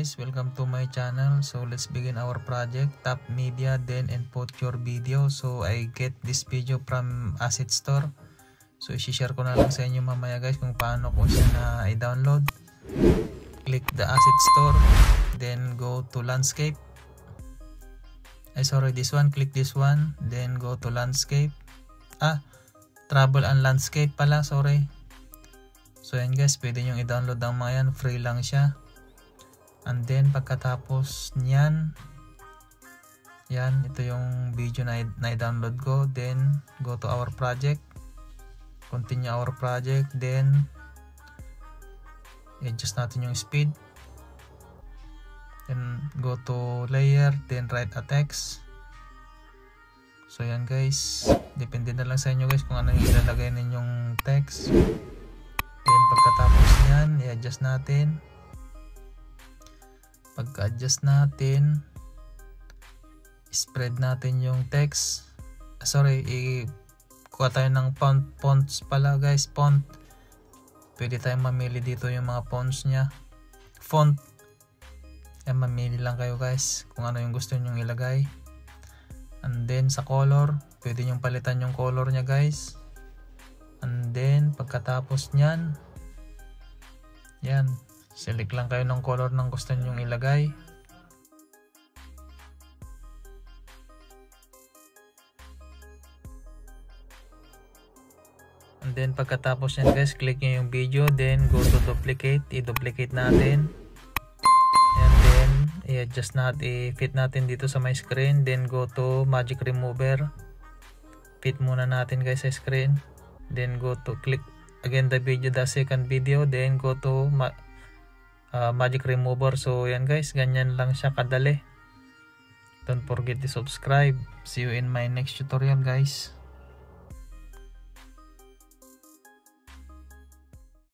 guys, welcome to my channel. So let's begin our project. Tap media, then input your video. So I get this video from asset store. So i-share ko na lang sa inyo mamaya guys kung paano ko siya na i-download. Click the asset store, then go to landscape. This one, click this one, then go to landscape. Travel and landscape pala, sorry. So yan guys, pwede nyo i-download ang mga yan, free lang siya. And then pagkatapos nyan, yan, ito yung video na i-download ko. Then go to our project, continue our project, then adjust natin yung speed. Then go to layer, then write a text. So yan guys, depende na lang sa inyo guys kung ano yung ilalagay ninyong text. Then pagkatapos nyan, i-adjust natin. Pagka-adjust natin, spread natin yung text. Kuha tayo ng fonts pala guys, font. Pwede tayong mamili dito yung mga fonts nya. Font. Yan, mamili lang kayo guys kung ano yung gusto nyong ilagay. And then sa color, pwede nyong palitan yung color nya guys. And then pagkatapos nyan, yan, select lang kayo ng color ng gusto nyong ilagay. And then pagkatapos yan guys, click nyo yung video, then go to duplicate, i-duplicate natin. And then i-adjust natin, i-fit natin dito sa my screen, then go to magic remover. Fit muna natin guys sa screen. Then go to click again the video, the second video, then go to magic remover. So yan guys, ganyan lang siya kadali. Don't forget to subscribe. See you in my next tutorial guys.